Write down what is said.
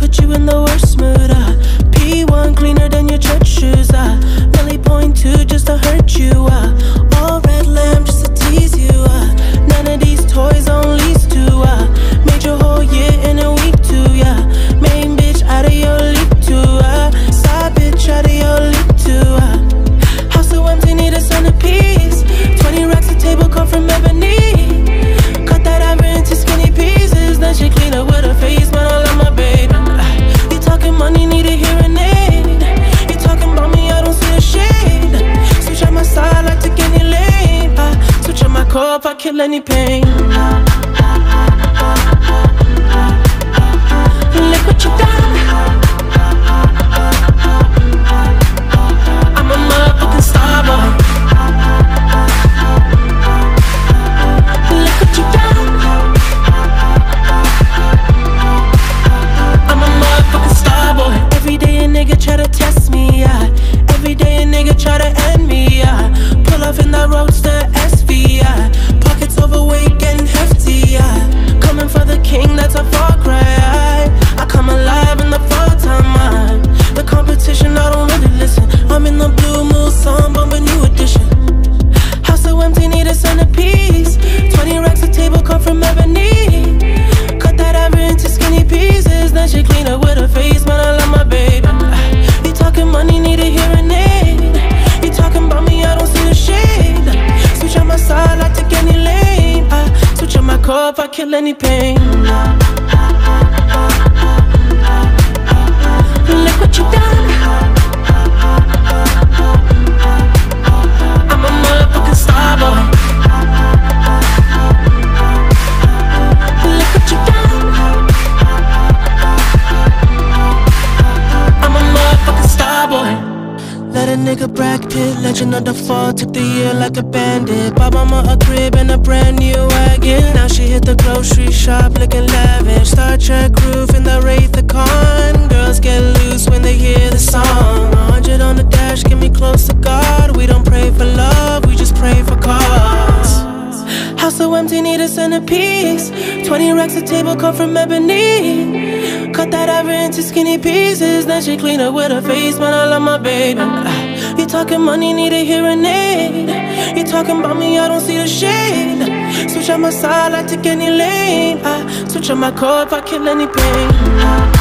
put you in the worst mood. P1 cleaner than your church shoes. Millie point 2 just to hurt you. All red lamb just to tease you. None of these toys on lease to. Made your whole year in a week too. Yeah, main bitch out of your league too. Side bitch out of your league too. House so empty, need a centerpiece. 20 racks a table come from ebony. Cut that ever into skinny pieces. Then she clean up with her face, man, I love my baby. You talking money, need a hearing aid. You talking about me, I don't see a shade. Switch on my side, I take any lane. Switch on my core if I kill any pain. Look what you done. I'm a motherfucking star boy. Look what you done. I'm a motherfucking star boy. Every day a nigga try to test me, yeah. Every day a nigga try to end me, yeah. Pull off in that roadster SV, yeah. Pockets overweight, getting hefty, yeah. Coming for the king, that's a far cry. I come alive in the fall time. The competition, I don't really listen. I'm in the blue moon song, bumping new edition. House so empty, need a centerpiece. 20 racks a table come from ebony. Cut that ever into skinny pieces. Then she clean up with her face, man, I love my baby. You talking money, need a hearing aid. You talking about me, I don't see the shade. Switch on my side, I take any lane. Switch on my core if I kill any pain. Look what you done. I'm a motherfucking star boy. Look what you done. I'm a motherfucking star boy. Let a nigga Brad Pitt, legend of the fall, took the year like a bandit. Bought mama a crib and a brand new wagon. Now she hit the grocery shop looking lavish. Star Trek roof in the Wraith the Con. Girls get loose when they hear the song. 100 on the dash, get me close to God. We don't pray for love, we just pray for cause. House so empty, need a centerpiece. 20 racks a table come from ebony. Cut that ever into skinny pieces. Then she clean up with her face, man, I love my baby. You talking money, need a hearing aid. You talking about me, I don't see the shade. Switch on my side, I take any lane. Switch on my core if I kill any pain.